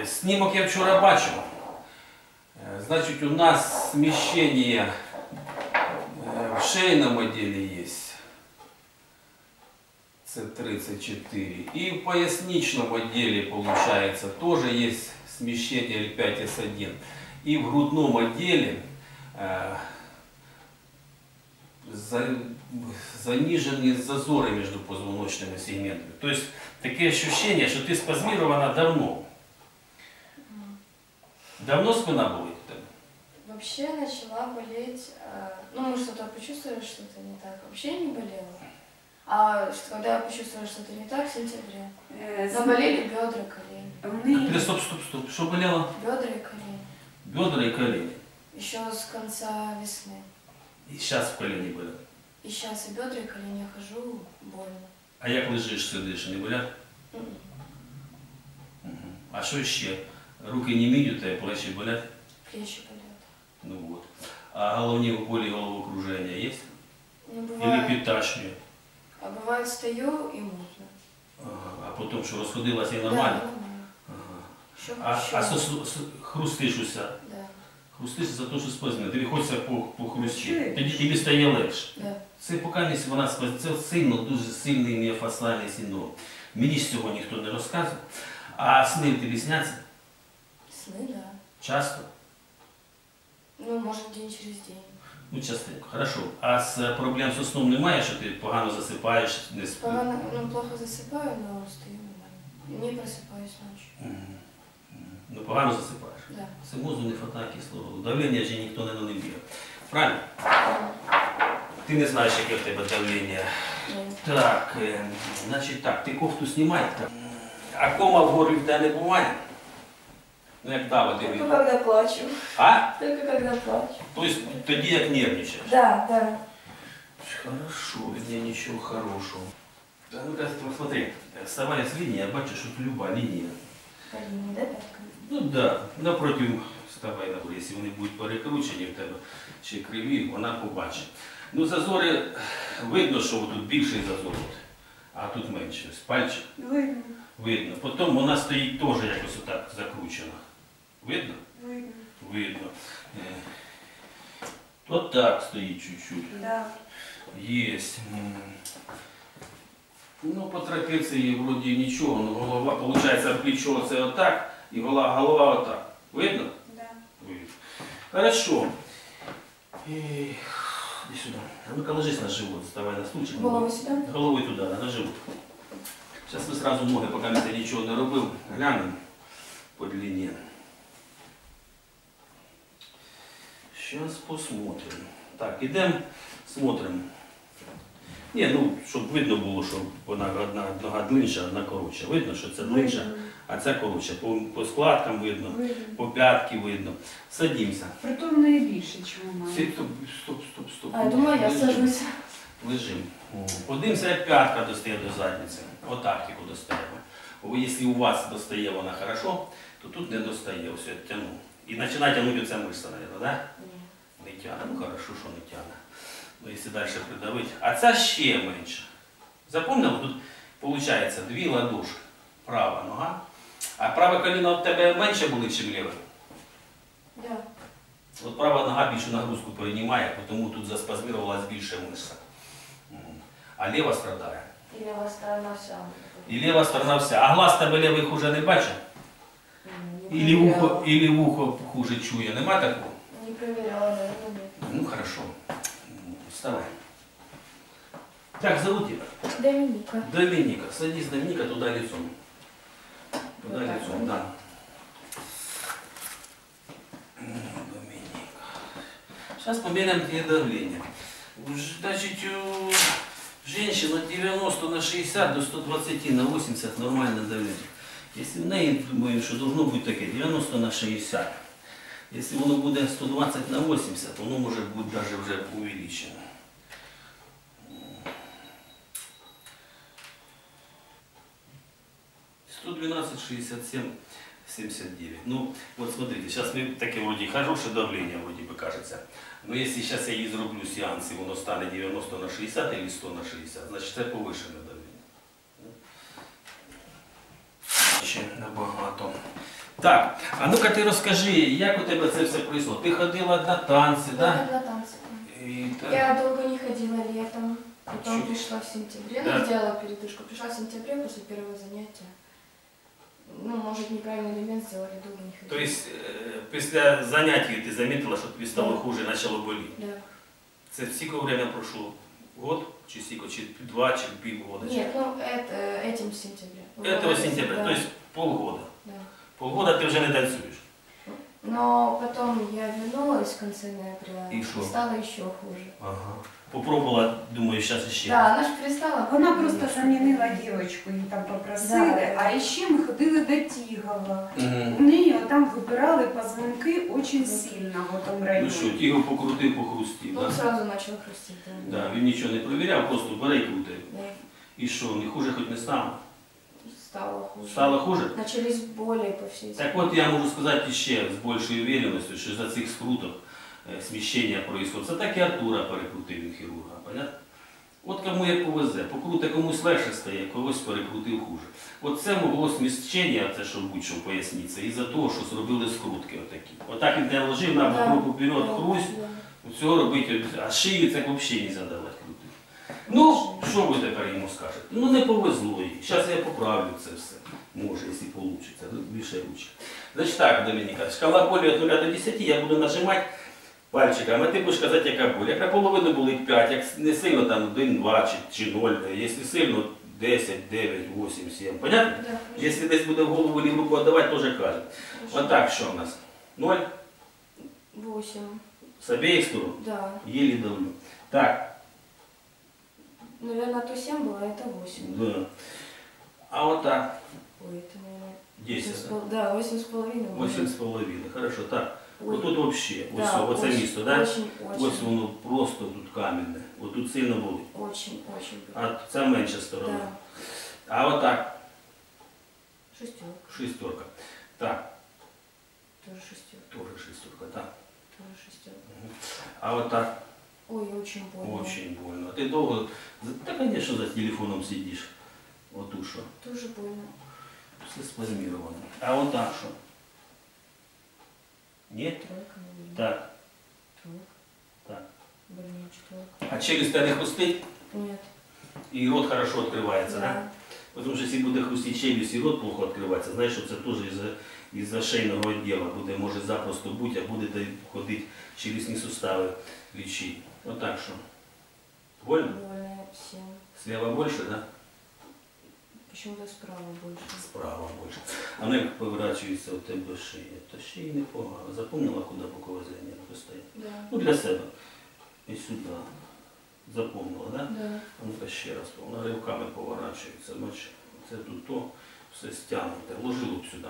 Снимок я вчора бачив. Значит, у нас смещение в шейном отделе есть. С34. И в поясничном отделе, получается, тоже есть смещение L5S1. И в грудном отделе заниженные зазоры между позвоночными сегментами. То есть такие ощущения, что ты спазмирована давно. Давно спина болит? Вообще начала болеть, ну мы что-то почувствовали, что-то не так, вообще не болело. А когда я почувствовала что-то не так, в сентябре. Но болели бедра, колени. Стоп. Что болело? Бедра и колени. Бедра и колени. Еще с конца весны. И сейчас в колени болят? И сейчас и бедра, и колени я хожу, больно. А як лежиш, сидиш, не болять? А що ще? Руки не міють, а плечі болять? Плечи болят. Ну вот. А головні болі, головокруження є? Ну, Или бывает, підташнює? а бывает стою и мутно. Ага. А потім що, розходилася і Да, нормально? нормально. Ага. Еще, Хрустиш уся? Да. Хрустиш за те, що спазмина. Тобі хочеться похрустити. Тоді тобі стає легше. Да. Це поки вона спазмина. Це сильно, дуже сильний міофасціальний синдром. Мені ж цього ніхто не розказує. А сни тобі сняться? Сны, да. Часто? Ну, может, день через день. Ну, частенько. Хорошо. А з проблем з сном немає, що ти погано засипаєш, не спиш? Ну, плохо засыпаю, но стою нормально. Не просыпаюсь ночью. Ну, погано засипаєш? Да. Це мозку не хватає кислороду. Давлення ж ніхто не б'є. Правильно? Ти не знаєш, яке в тебе давлення. Так, значить так, ти кофту знімай. А кома в горлі в тебе не буває? Ну, як давати Только від... когда плачу. А? Только когда плачу. Тобто тоді як нервничаєш? Да, да. Хорошо, я ничего хорошего. Да, ну-ка, смотри, вставая с линии, я бачу, что тут любая линия. По линии, да, пятка? Ну да, напротив, вставай, якщо вони будуть перекручені в тебе, чи криві, вона побачить. Ну, зазори, видно, що тут більший зазор, а тут менше. Ось пальчик. Видно. Видно. Потім вона стоїть теж якось отак закручена. Видно? Видно. Видно. От так стоїть чуть-чуть. Да. Есть. Ну, по трапеции вроде ничего, но голова, получается, плечо це отак, и голова отак. Видно? Да. Видно. Хорошо. Иди сюда. А ну-ка ложись на живот, вставай на стульчик. Голову сюда? Головой туда, на живот. Сейчас мы сразу ноги, пока я ничего не робив, глянем по длине. Сейчас посмотрим. Так, идем, смотрим. Ні, ну, щоб видно було, що вона одна нога длинша, одна коротша. Видно, що це длинша, а це коротша. По складкам видно, по п'ятки видно. Садимося. Притом не більше, чому має. Стоп. А, я думаю, я сажусь. Лежим. Подивимося, як п'ятка достає до задниці. Отак тільки достає. Бо якщо у вас достає вона хорошо, то тут не достає. Ось я тягну. І починає тягнути ця мишця, мабуть, так? Не тягне. Ну, хорошо, що не тягне. Ну, якщо далі придавити. А це ще менше. Запомнили? Тут, виходить, дві ладошки. Права нога. А праве коліно у тебе менше болить, ніж ліве? Да. От права нога більшу нагрузку переймає, тому тут заспазмірувалась більше мишця. А ліва страдає. И левая сторона вся. І ліва сторона вся. А глаз тебе лівий хуже не бачить? Ілі вухо хуже чує. Нема такого? Не проверяла, наверное, нет. Ну, хорошо. Вставай. Так, зовут тебя? Доминика. Доминика. Садись, Доминика, туда лицом. Туда Вот так, лицом, да? да. Доминика. Сейчас померяем тебе давление. Значит, у женщин от 90 на 60 до 120 на 80 нормальное давление. Если в ней, думаю, что должно быть таке 90 на 60. Если воно буде 120 на 80, воно може бути даже вже увеличено. 112, 67, 79. Ну, вот смотрите, сейчас мне таке вроде хорошее давление, вроде бы кажется. Но если сейчас я изроблю сеанс, и воно стане 90 на 60 или 100 на 60, значит це повишене давлення. Ще набагато. Так, а ну-ка ти розкажи, як у тебе це все пройшло? Ти ходила на танці, Да, так? на танцы. І так. Я долго не ходила летом, потом Чё? пришла в сентябре, Да. ну, сделала передышку. Пришла в сентябре после первого занятия. Ну, может, неправильный элемент сделали, долго не ходила. Тобто, після заняття ти замітила, що тобі стало Да. хуже, почало боліти. Да. Це скільки время пройшло? Год? Чи скільки? Чи 2, чи півгода? Нет, ну, это, этим в сентябре. Этого сентября, Да. то есть полгода. Да. Полгода ти вже не танцюєш. Но потом я вернулась в конце ноября И шо? стало еще хуже. Ага. Попробувала, думаю, зараз ще. Да, она же перестала. Вона просто замінила дівчинку, її там попросили, Да. а ще ми ходили до Тігова. Мгм. У неї там вибирали позвонки дуже сильно в тому Ну районі. що, Тігов покрутив, похрустів, Ну, да? сразу начал хрустеть, да. Да, він нічого не перевіряв, просто бере і крутив. Да. І що, не хуже хоч не стало? Стало хуже. Стало хуже? Начались боли по всей Так от я можу сказати ще з більшою уверенністю, що за цих скруток сміщення происходит. Це так і Артура перекрутив він хірурга, понятно? От кому як повезе, покрути комусь легше стає, когось перекрутив хуже. От це могло сміщення, це що будь-що поясниться, із-за того, що зробили скрутки отакі. Отак він не ложив на Да. руку вперед, Да, хрусть, да. цього робити, а шию так взагалі не задавати крутити. Ну, що ви тепер йому скажете? Ну не повезло їй. Зараз я поправлю це все. Може, якщо вийде. Більше ручки. Значить так, Домініка, шкала болі від 0 до 10 я буду нажимати пальчиком, а ти будеш казати, яка боль. Як наполовину болить 5, як не сильно там 1, 2 чи 0, якщо сильно 10, 9, 8, 7. Понятно? Да, хорошо. Якщо десь буде в голову чи руку віддавати, теж каже. Хорошо. Отак, що в нас? 0 8. з обеих сторон. Да. Еле давлю. Так, Наверное, то 7 было, а это 8. да. А вот так. Ой, это, наверное, 10. Да? Да, 8,5. 8,5. Хорошо, так. Ой. Вот тут вообще, ось, Да, оце очень, місто, да? Очень, очень. Ось воно просто тут кам'яне. Ось тут сильно болить. Очень, очень. А це менша сторона. Да. А отак, Шестерка. шестерка. Так, Тоже шестерка. теж шестерка, так. Тоже шестерка. А отак, Ой, очень больно. очень больно. Ти довго, та, конечно, за телефоном сидиш. Отут що. Тоже больно. Все спазмировано. А отак що? Ні? Тройка, наверное. Так, Тройка. так. Больнее четверка. А челюсть не хрустить? Нет. И рот хорошо открывается, да? Да. Потому что если буде хрустіть челюсть і рот плохо відкривається, знаєш, що це теж із-за шейного відділу буде, може запросто бути, а будете ходити челюстні сустави лічити. Отак що. Больно? Больно 7. Слева більше, да? Почему-то справа больше. Справа більше. А ну як поворачується у тебе шия, то шиї непогано. Запомнила, куди бокове зрення стоїть? Да. Ну для себе. І сюди. Запомнила, да? Да. А ну-ка ще раз, вона ривками поворачується. Бачиш, це тут то все стягнуте. Ложи лоб сюди.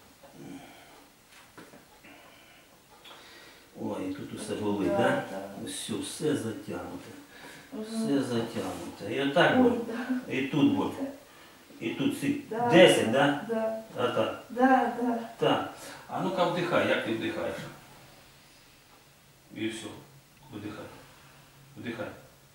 Ой, і тут усе болить, Да, да? да. Все затягнуте. Мгм. Все затягнуте. І отак Ой, боль. да, І тут боль. І тут всі. Да. 10, да? да, А так. да, да. Так. А ну-ка вдихай, як ти вдихаєш? І все. Вдихай. Вдихай.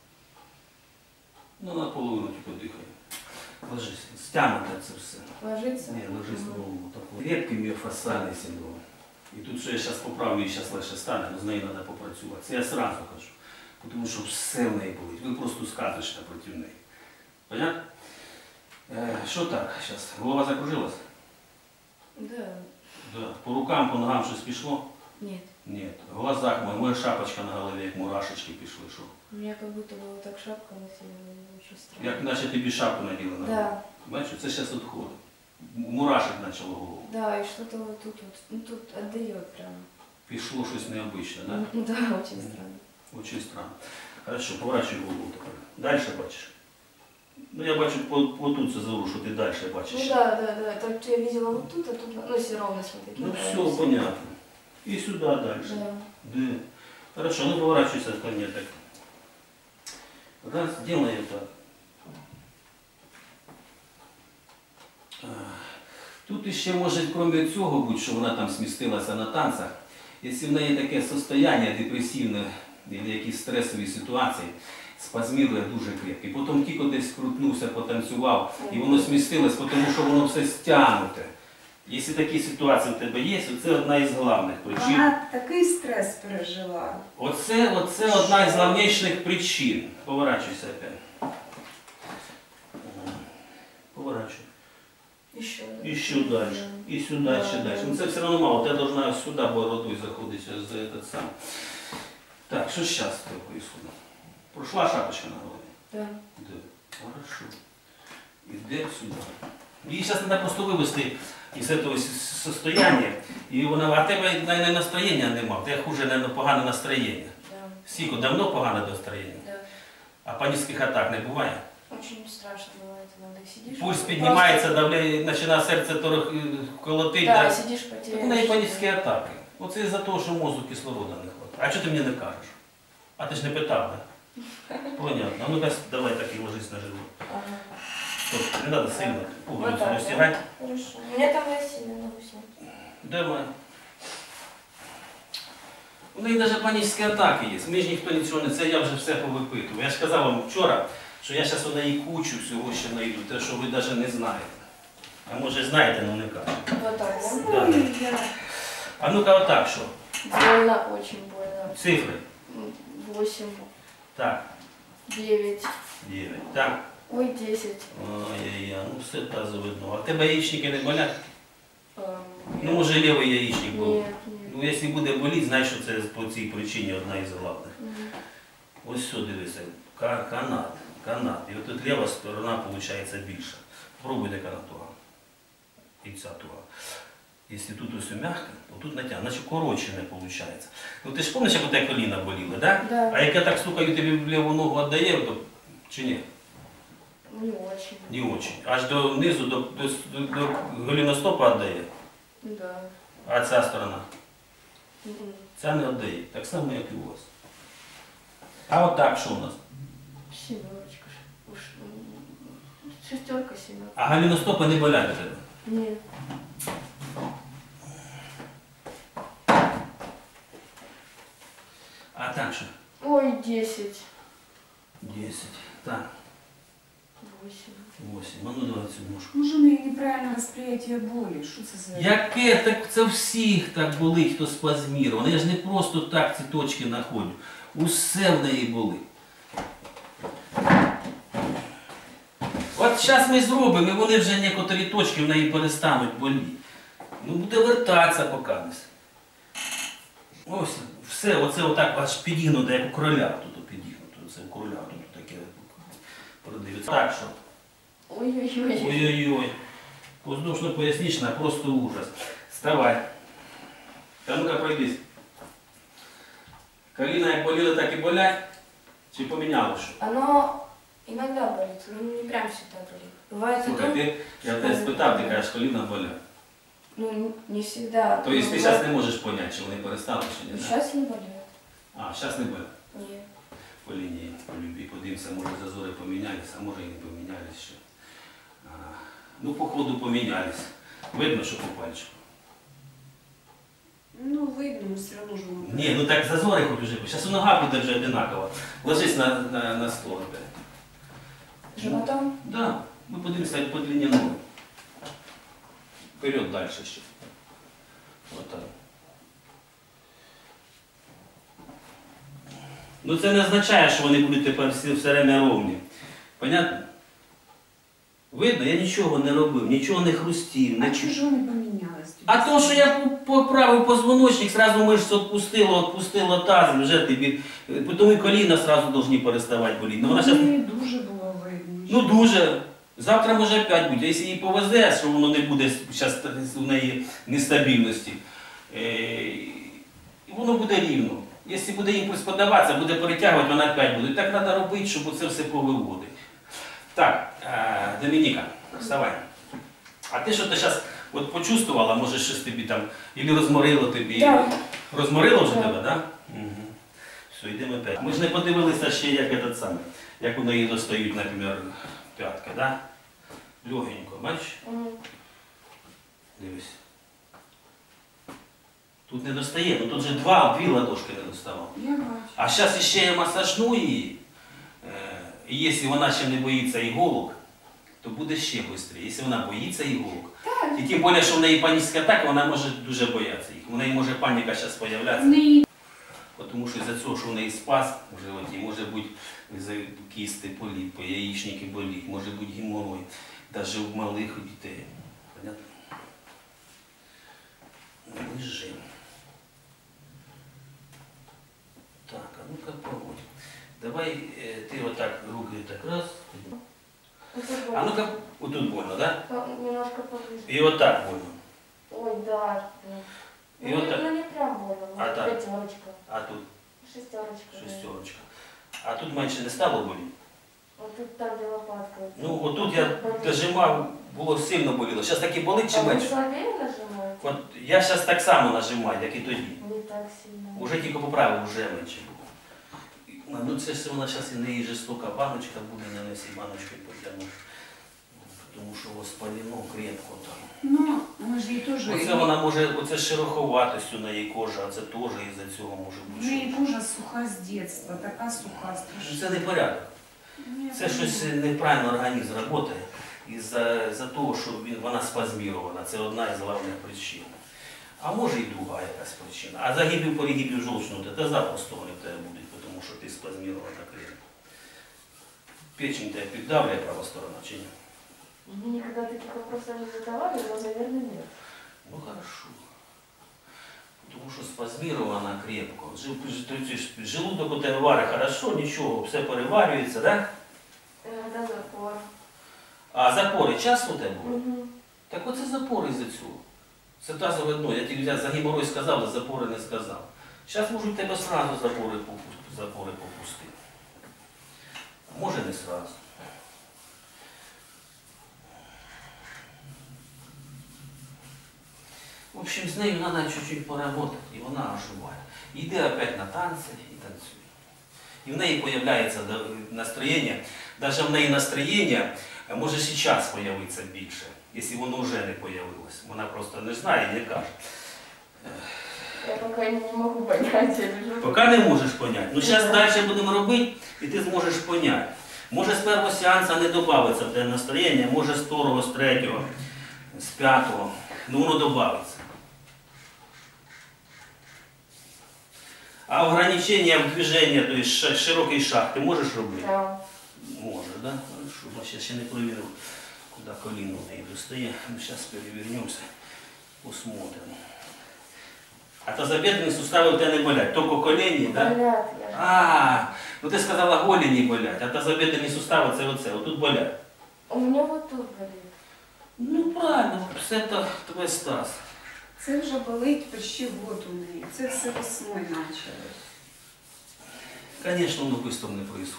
Ну, наполовину тільки дихай. Ложись. Стягнуте це все. Ложиться? Ні, ложись Мгм. голову. Рідкий міофасціальний синдром. І тут що я зараз поправлю і зараз легше стане, але з нею треба попрацювати. Це я одразу кажу. Тому що все в неї болить. Ви просто сказочка проти неї. Понятно? Що так зараз? Голова закружилась? Да. Да. По рукам, по ногам щось пішло? Нет. Ні. В глазах моя шапочка на голові, як мурашечки пішли. Що? У меня как будто бы вот так шапка носила, очень странно. Як наче тобі шапку наділи на голову. Да, Бачиш, це зараз відходить. Мурашек почало голову. да, и что-то вот тут вот, ну тут отдает прям. Пішло щось необычне, да? Да, очень странно. Очень странно. Хорошо, поворачуй голову тепер. Дальше бачиш. Ну я бачу по тут це зору, що ти далі бачиш. Ну да, да, да, так я видела вот тут, а тут, ну если ровно смотреть. Ну направо, все, понятно. І сюди далі. Да. Да. Хорошо, ну поворачивайся ко мне так. Раз, делай это. Тут іще може, крім цього, бути, що вона там смістилася на танцях, якщо в неї таке состояние депресивне, або якісь стресові ситуації, спазмірує дуже крепко. І потім тільки десь крутнувся, потанцював, і воно смістилось, тому що воно все стягнуте. Якщо такі ситуації в тебе є, це одна із головних причин. Вона такий стрес пережила. Оце одна із головніших причин. Поворачуйся опять. Поворачуй. Еще. І сюди далі. І сюди, ще далі. Ну це все одно мало. Ти должна сюди бородою заходити за этот сам. Так, що зараз з тобою происходит? Прошла шапочка на голові? Да. Да. Хорошо. Іде сюди. Її зараз треба просто вивести із цього состояння. І вона, а тебе навіть настроєння нема. У тебе хуже, навіть, погане настроєння. Да. Скільки? Давно погане настроєння? Да. А панічних атак не буває? Очень страшно бывает, иногда сидишь. Пульс просто- піднімається, починає серце колотить. Да, сидишь, потеряешь. У неї панічні атаки. Оце із-за того, що мозку кислорода не вистачає. А чого ти мені не кажеш? А ти ж не питав, да? Понятно. А ну давай так і ложись на живот. Ага. Стоп, не треба сильно Вот пуговицю так, розтягати. да? Хорошо. У меня там я сильно могу снять. Давай. У неї навіть панічні атаки є. Ми ж ніхто нічого не... Це я вже все повипитував. Я ж казав вам вчора, що я зараз у неї кучу всього ще знайду, те, що ви навіть не знаєте. А може знаєте, але не кажете. Вот так, да? Да. Ой, я... А ну-ка отак що? Больно, очень больно. Цифри. 8, Так. 9, 9. Так. ой, 10. Ой-ой-ой, ну все тазу видно. А в тебе яєчники не болять? Эм, Ну, може лівий яєчник був. Нет, Ну, нет. якщо буде боліти, знай, що це по цій причині одна із головних. Мгм. Ось сюди дивися. Канат. І от тут ліва сторона, виходить, більша. Пробуйте канат туга. І ця туга. Якщо тут ось м'яко, то тут натягне, значить коротше не виходить. Ну ти ж пам'ятаєш, як у тебе коліна боліли, да? Да. А як я так стукаю, тобі в ліву ногу віддає, то чи ні? Не очень. Не очень. Аж до низу, до голіностопа віддає. Да. А ця сторона? Мгм. Ця не віддає. Так само, як і у вас. А отак що у нас? Семерочка. Уж, шестерка, семерка. А голіностопи не болять у тебе? Нет. А так що? Ой, 10. 10. Так, 8. 8. А ну давай цю ножку. Може, у неї неправильне восприятие болі. Що це за... Яке? Так це всіх так болить, хто спазмірований. Я ж не просто так ці точки знаходжу. Усе в неї болить. От зараз ми зробимо, і вони вже некоторі точки в неї перестануть боліти. Ну буде вертатися поки. Ось, все, оце отак аж підігнуто, як у короля тут підігнуто. Це у короля тут таке продивиться. Так що. Ой-ой-ой. Ой-ой-ой. Воздушно-поясничная, просто ужас. Вставай. Та ну-ка пройдись. Коліна як боліли, так і болять? Чи поміняло що? Оно иногда болит, но не прям всегда болит. Бывает и Слухай, то, ти, я тебе спитав, ти кажеш, коліна болять. ну не всегда. Тобто ти зараз не можеш поняти, чи вони перестали, чи ні? да? Сейчас не болит. А, зараз не болять. Нет. По лінії, по любі, подивимося, може зазори помінялися, а може і не помінялися ще. Ну, походу помінялись. Видно, що по пальчику. Ну, видно, все одно ж воно. Ні, ну так зазори хоч уже. Зараз нога буде вже одинакова. Ложись на стол опять. Животом? Да, ми подивимося по длині ноги. Вперед далі ще. Отак. Ну це не означає, що вони будуть тепер всі все время ровні. Понятно? Видно, я нічого не робив, нічого не хрустів. А не чого ж вони помінялись? А то, що я поправив позвоночник, сразу мишцю відпустило таз, вже тобі, тому і коліна сразу повинні переставати боліти. Ну, вона щас... Мені дуже було видно. Ну дуже. Завтра може опять бути. Якщо їй повезе, що воно не буде зараз у неї нестабільності, воно буде рівно. Якщо буде імпульс подаватися, буде перетягувати, вона опять буде. І так треба робити, щоб це все повиводити. Так, Домініка, вставай. А ти що ти зараз от почувствувала, може щось тобі там, або розморило тобі? Да. Розморило вже Да. тебе, так? Да? Угу. Все, йдемо опять. Ми ж не подивилися ще, як этот самий, як у неї достають, наприклад, п'ятка, да? Легенько, бачиш? Мгм. Дивись. Тут не достає, ну тут же дві ладошки не доставав. Я бачу. А зараз ще я масажну її, і якщо вона ще не боїться іголок, то буде ще швидше. Якщо вона боїться іголок, І тим більше, що в неї панічні атаки, вона може дуже боятися їх. У неї може паніка зараз з'являтися. Не Тому що із-за цього, що в неї спазм в животі, може бути кісти, поліпи, яєчники боліть, може бути геморрой, навіть у малих дітей. Понятно? Лежи. Так, а ну-ка погодь. Давай ти отак руки так раз. А ну-ка, отут больно, да? Немножко поближе. І отак больно. Ой, да. И вот так. Ну не прям больно, А так? пятерочка. А тут Шестерочка. Да. шестерочка. А тут менше не стало боліти? Вот тут там, где лопатка. Ну, отут я нажимав, було сильно боліло. Зараз так і болить чи А вы менше? слабее нажимаете? От я зараз так само нажимаю, як і тоді. Не так сильно. Уже тільки поправив, вже менше було. Ну це ж вона зараз і неї жорстока баночка буде, на несі баночкою потягну. Тому що воспалено крепко там. Ну, мы же ей тоже... Оце вона може, оце шероховатостю на її кожі, а це теж із-за цього може У бути. неї кожа суха з дитинства, така суха страшна. Це не порядок. Це щось неправильно організм працює із-за того, що вона спазмірована. Це одна із головних причин. А може і друга якась причина. А загибів перегибів жовчного, це запросто вони в тебе будуть, тому що ти спазмірована крепко. Печень тебе піддавлює права сторона чи ні? Мне никогда таких вопросов не задавали, но, наверное, нет. Ну хорошо. Тому що спазмірована крепко. Желудок у тебе варить хорошо, нічого, все переварюється, так? Да, запор. А запори часто у тебе були? Угу. Так оце запори із-за цього. Це тазове дно. Я тільки за геморрой сказав, але запори не сказав. Зараз можуть тебе сразу запори попустити. А може не сразу. В общем, з нею треба чуть-чуть поработати, і вона оживає. Йде опять на танці і танцює. І в неї з'являється настроєння, навіть в неї настроєння може зараз з'явитися більше, якщо воно вже не з'явилось. Вона просто не знає і не каже. Я пока не могу понять, я лежу. Поки не можеш поняти. Ну зараз далі будемо робити, і ти зможеш поняти. Може з першого сеансу не додається в те настроєння, може з другого, з третього, з п'ятого. Ну воно додається. А ограничення в движенні, то есть широкий шаг, ти можеш робити? Да. Можеш, да? Хорошо. Я ще не перевірив, куди коліно в неї достає. Ну, зараз перевернемося, посмотримо. А тазобедрені сустави у тебе не болять, тільки коліні, так? Да? Болят я. А, ну ти сказала, голені болять, а тазобедрені сустави це оце, отут болять. У меня вот тут болит. Ну правильно, все це твій стаз. Це вже болить почти год у неї. Це все весною почалось. Звісно, воно швидко не відбувається.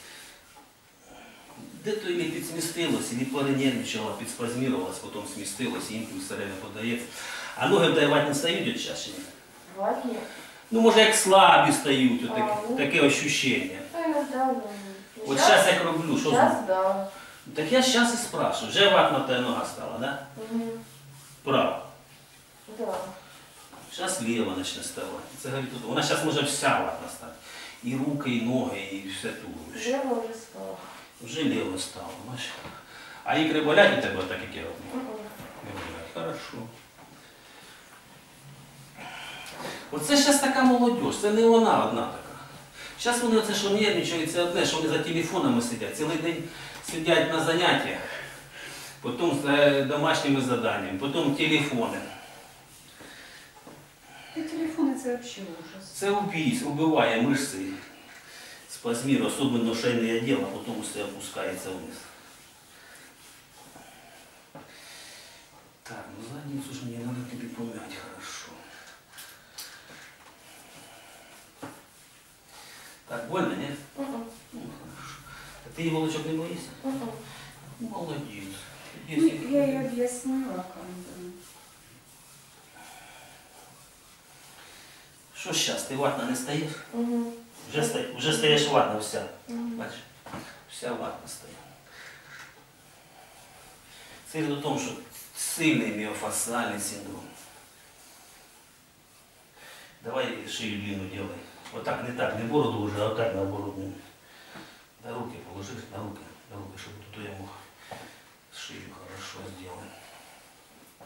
Де-то или підсмістилось, или перенервничало, підспазмірувалось, потім смістилось, імпульс все время подається. А ноги в тебе вать не стають від часу? Бывает нет. Ну, може, як слабі стають, А, ну. таке ощущення. Ну, иногда, ну, От зараз як роблю, що Сейчас, да. Так я зараз і спрашиваю, вже ватна та нога стала, да? Угу. Права. Да. Зараз ліва почне ставати. Це говорить, тут. Вона зараз може вся ватна стати. І руки, і ноги, і все туловище. Лево уже стало. Вже ліво стало, бачиш. А ікри болять у тебе так, як я роблю? Мгм. Не болять. Хорошо. Оце зараз така молодь, це не вона одна така. Зараз вони оце, що нервничають, це одне, що вони за телефонами сидять. Цілий день сидять на заняттях, потім з домашніми заданнями, потім телефони. І телефони це взагалі ужас. Це убиває мишці, спазмір, особливо шейний відділ, а потім все опускається вниз. Так, ну задницу ж мені треба тобі пом'яти хорошо. Так, больно, ні? Мгм. Ну, хорошо. А ти іголочок не боїшся? Мгм. Ну, молодець. Ну, я їй об'яснила, як би. Що зараз, ти ватна не стаєш? Мгм. Вже стаєш ватна вся. Мгм. Бачиш? Вся ватна стає. Це в тому, що сильний міофасціальний синдром. Давай шию длинну делай. Вот так, не так, не бороду уже, а вот так наоборот. На руки положи, на руки, чтобы тут я мог шию хорошо сделать.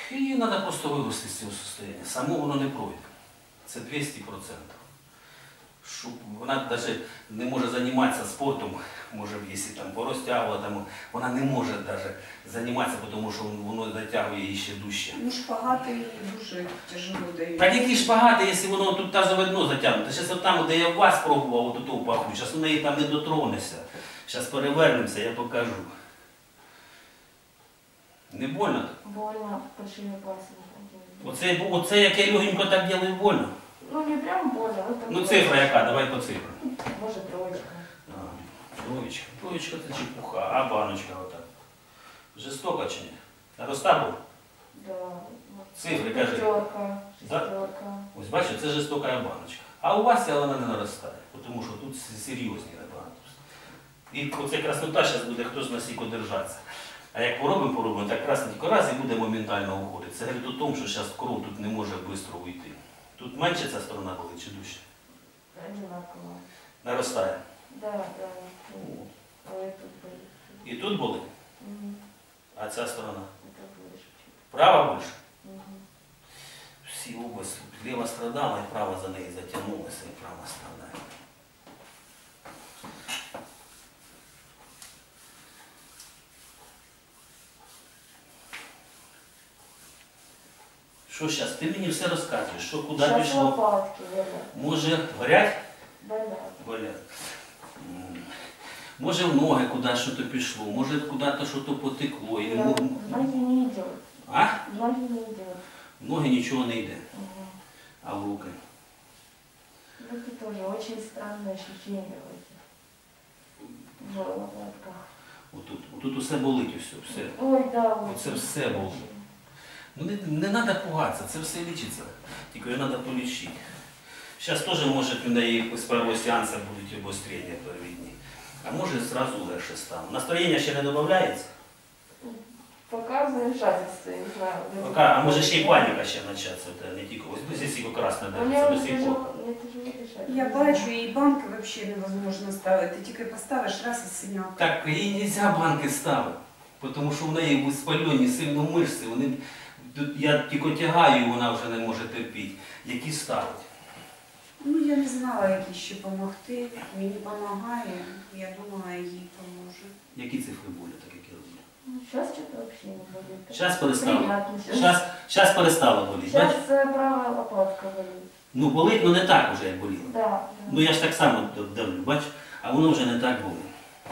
Її треба просто вивести з цього состояння. Само воно не пройде. Це 200%. Щоб вона навіть не може займатися спортом, може, якщо там порозтягувала, там, вона не може навіть займатися, тому що воно затягує її ще дужче. Ну шпагати їй дуже тяжело дають. Так які шпагати, якщо воно тут тазове дно затягнуте. Зараз там, де я вас пробував, от того паху, зараз у неї там не дотронешся. Зараз перевернемося, я покажу. Не больно так? Больно большими пальцами. Оце як я легенько так делаю, больно. Ну не прям больно. Вот Ну цифра яка, давай по цифрам. Может троечка. Троєчка. Троєчка це чепуха, а баночка отак. Жестоко чи ні? Розтабу? Да. Цифри кажи. Пятерка, Да? шестерка. Ось бачите, це жорстока баночка. А у вас вона не наростає, тому що тут серйозні набагато. І оця краснота зараз буде хто з нас скільки держатися. А як поробимо, так красненько раз і буде моментально уходити. Це говорить о тому, що зараз кров тут не може швидко уйти. Тут менше ця сторона болить чи дужче? Одинаково. Наростає. Да, да. А и тут болит. І тут болить, Мгм. а ця сторона. Это больше чуть. Права більше? Мгм. Всі області. Ліва страдала, і права за неї затягнулася, і права страдає. Що зараз? Ти мені все розказуєш, що куди Сейчас пішло? лопатки болят. Може горять? Болят. Болять. Може в ноги куди щось пішло, може куди-то щось потекло. І Да, не... ноги не идет. А? Ноги не идет. В ноги нічого не йде, Мгм. а в руки. Руки тоже очень странное ощущение в этих. В лопатках. Отут усе болить, все. Ой, да, Оце очень. все болить. Ну не треба пугатися, це все лічиться. Тільки його треба полічити. Зараз теж може в неї з першого сеансу будуть обострення первітні. А може зразу легше стане. Настроєння ще не додається? Пока замешательство, я не знаю. А може ще й паніка ще початися, не тільки ось десь тільки красне Мне дивиться до сих пор. мне тяжело дышать. Я бачу, її банки взагалі невозможно ставити. Ти тільки поставиш раз і синяк. Так, їй не можна банки ставити, тому що в неї воспалені сильно мишці. Я тільки тягаю, і вона вже не може терпіти. Які ставить? Ну я не знала, як їй ще допомогти. Мені допомагає. Я думала, їй поможе. Які цифри болі, так як я роблю? Ну, сейчас что-то вообще не болит. Зараз перестало. Приятно. Зараз перестало боліти. Сейчас Бачиш? правая лопатка болит. Ну болить, ну не так вже, як боліло. Да, да. Ну я ж так само давлю, бачиш? А воно вже не так болить.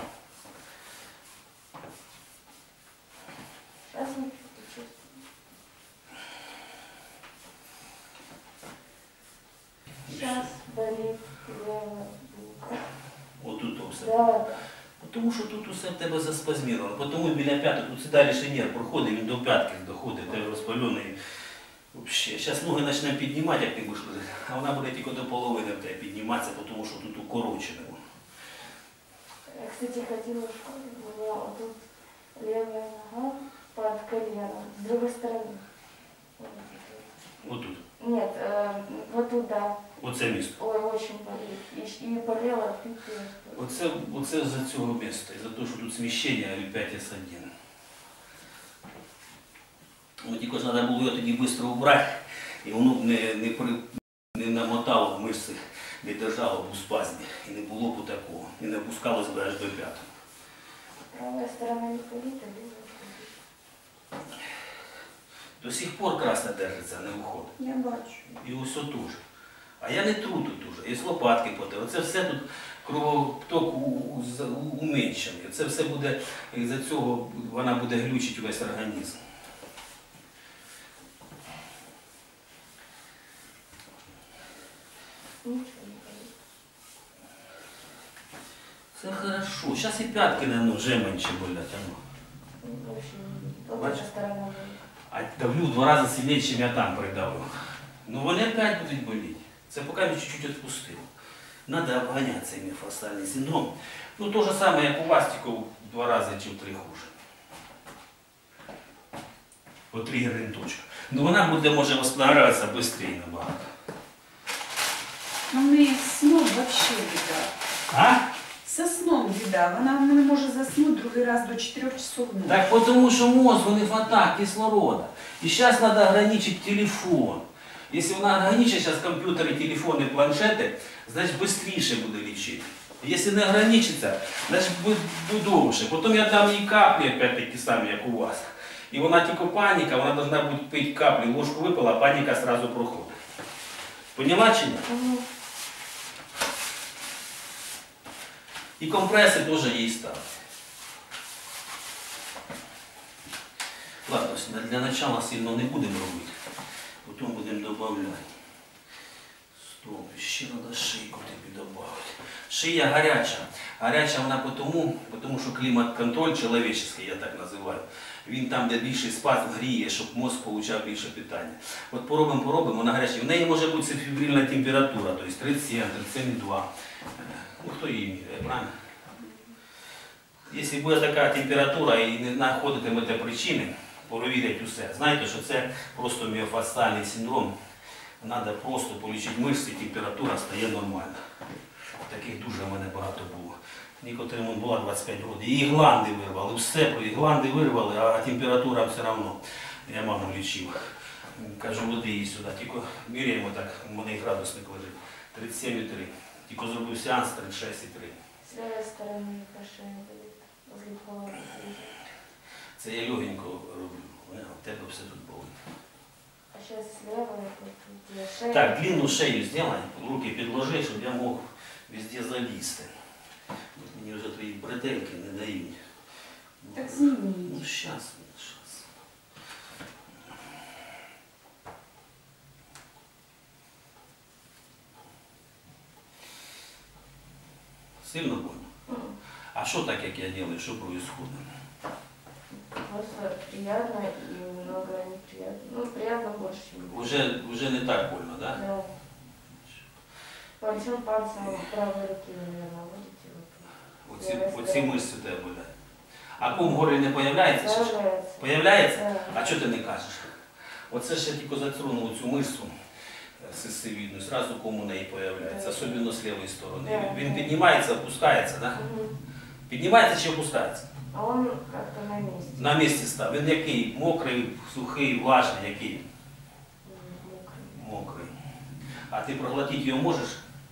Сейчас я что-то чувствую. Сейчас болит левая рука. Отут все. Да, Тому що тут усе в тебе заспазміровано. Тому біля п'яток, тут далі ще нерв проходить, він до п'ятки доходить, тебе розпалений. Зараз ноги почнемо піднімати, як ти будеш ходити, а вона буде тільки до половини в тебе підніматися, тому що тут укорочено. я, кстати, ходила в школу, у меня вот тут левая нога под коленом, с другой стороны. Отут. Нет, вот туда. Оце місто. Ой, очень болит. И болела пипец. Оце за цього міста. І за те, що тут сміщення L5S1. Тільки ж треба було його тоді швидко убрати, і воно б не намотало в мишці, не держало б у спазмі. І не було б такого. І не опускалось би аж до п'яток. Правая сторона не болит, а левая болит. До сих пор красне держиться, не виходить. Я бачу. І ось отут. А я не тру тут уже. І з лопатки потер. Оце все тут кровоток уменьшений. Це все буде, із-за цього вона буде глючити весь організм. Ничего не болит. Це хорошо. Зараз і п'ятки, наверное, вже менше болять. А ну. Больше не болит. Вот Бачишь? эта сторона болит. А давлю в 2 рази сильніше, ніж я там придавив. Ну вони опять будуть боліти. Це поки я чуть-чуть відпустив. Треба обганяти цей міофасціальний синдром. Ну то же саме, як у вас, тільки в 2 рази чи в 3 хуже. По тригерним точкам. Ну вона буде, може, восстанавливатися швидше набагато. Ну, в неї снов взагалі біда. А? Со сном біда. Вона не може заснути другий раз до 4 часов ночі. Так потому что мозгу не хватает кислорода. И сейчас надо ограничить телефон. Если вона ограничить сейчас компьютеры, телефоны, планшеты, значит быстрее буде лечить. Если не ограничиться, значит буде довше. Потом я дам їй каплі, опять-таки самі, як у вас. І вона тільки паніка, вона должна буде пити каплі, ложку випила, а паніка сразу проходить. Поняла чи ні? Мгм. І компреси теж їй ставити. Ладно, для начала сильно не будемо робити. Потім будемо додавати. Стоп, ще треба шийку тобі додати. Шия гаряча. Гаряча вона тому що клімат-контроль чоловічий, я так називаю. Він там, де більший спазм гріє, щоб мозк отримав більше питання. От поробимо, вона гаряча. В неї може бути фібрильна температура, тобто 37, 37,2. Ну, хто її міряє, правильно? Якщо буде така температура і не знаходитимете причини, перевірять усе. Знаєте, що це просто міофасціальний синдром. Треба просто полічити мишці, температура стає нормальна. Таких дуже в мене багато було. Нікотрому була 25 років. Її гланди вирвали, все про її гланди вирвали, а температура все одно. Я маму лічив. Кажу, води її сюди. Тільки міряємо так, у мене градусник лежить. 37,3. Тільки зробив сеанс 36,3. С левой стороны по шее болит, возле головы. Це я легенько роблю. У тебе все тут болить. А сейчас слева, вот где шея. Так, длинну шею сделай, руки підложи, щоб я мог везде залізти. Мені вже твої бретельки не дають. Так зніміть. Ну, щас. Сильно больно? Мгм. А що так, як я делаю, що происходит? Просто приятно и немного неприятно. Ну, приятно больше, чем неприятно. Уже не так больно, да? Да. Большим пальцем правой руки, наверное, водите. Оці мишці тебе болять. А ком в горлі не появляється? ще ж? Появляется. Появляється? Да. А чого ти не кажеш? Оце ж я тільки затронув цю мишцю сисевідну, зразу ком у неї появляється, особливо з лівої сторони. Да. Він піднімається, опускається, да? Мгм. Піднімається чи опускається? А он как-то на месте. На місці став. Він який? Мокрий, сухий, влажний, який? Мокрый. Мокрий. А ти проглотити його можеш?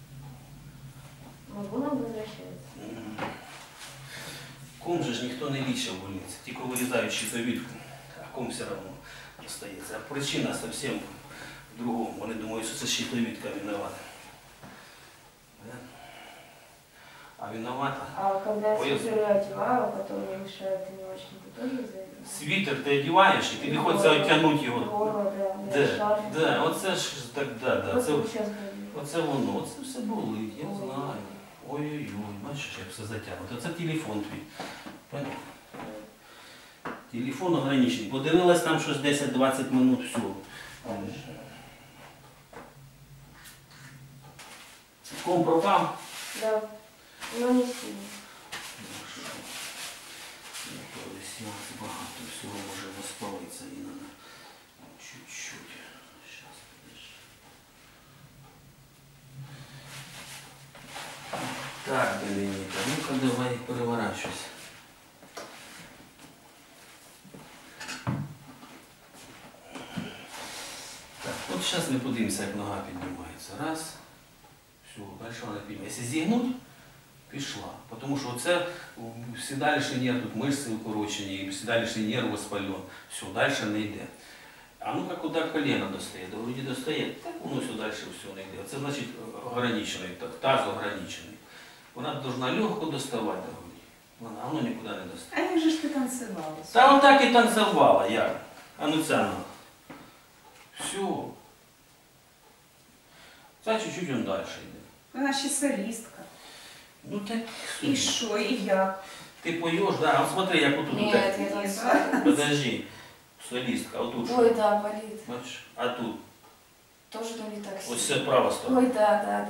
Могу нам возвращаться. Мгм. Ком же ж ніхто не лічив в больниці, тільки вирізають щитовідку, а ком все одно остається. А причина зовсім в другому. Вони думають, що це щитовідка виновата. Да? А виновата? А когда я Пояс. свитер одеваю, потом мне мешает и не очень, ты тоже из-за этого? Світер ти одягаєш і тобі хочеться оттягнути його. Горло, да, Де? шарф. Де? Оце ж так, да. Вот Це, сейчас болит. оце воно, оце все болить, я знаю. Ой-ой-ой, бачиш, як все затягнуто. Це телефон твій. Понял? Телефон ограничений. Подивилась там щось 10-20 минут, все. Ком пропав? Да, но не сильно. Сеанс багато всього може воспалитися і надо чуть-чуть. Сейчас, подожди. Так, Домініка, ну-ка давай переворачуйся. Так, от зараз ми подивимося, як нога піднімається. Раз. Все, далі вона піднімається. Якщо зігнуть, пішла. Тому що це сідалішній нерв, тут мишці укорочені, сідалішній нерв воспален. Все, далі не йде. А ну-ка, куди колено достає? До груді достає, так воно все далі все не йде. Це значить ограничений, таз ограничений. Вона повинна легко доставати до груді. А воно нікуди не достає. А як же ж ти танцювала? Та вон так і танцювала, як? А ну це ну. Все. Це чуть-чуть він далі йде. Вона ще солістка. Ну так. І що, і як? Ти поєш, да? А смотри, як отут. Нет, так. я танцую. Подожди. Солістка, отут. Ой, що? да, болит. Бачиш? А тут. Тоже не так сильно. Ось це права сторона. Ой, да.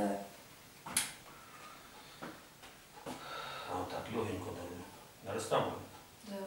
А отак, легенько давлю. Не розставлю. Да.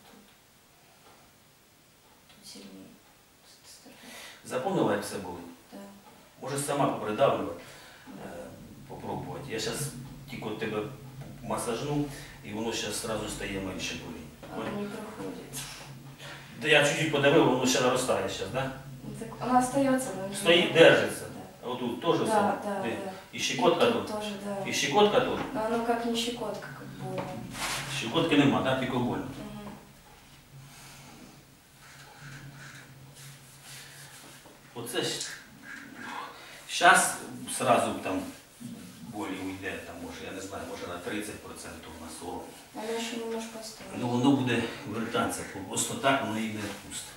Тут сильнее. С этой стороны. Запомнила, як все болить? Да. Може сама попридавлювати, попробувати. Я зараз тільки от тебе масажну, і воно зараз одразу стає менше болі. Она не проходит. Та я чуть-чуть подавив, воно ще наростає зараз, так? Ну, так она остается, но не- Стоїть, держиться. Да. А отут теж Да, все. да, Де? да. І щекотка И тут. тоже, да. І щекотка тут. Но оно как не щекотка, как больно. Щекотки нема, так, тільки больно. Мгм. Оце ж зараз сразу там болі уйде, там, може, я не знаю, може на 30%, на 40%. Она еще немножко осталась. Ну воно буде вертатися, просто так воно її не відпустить.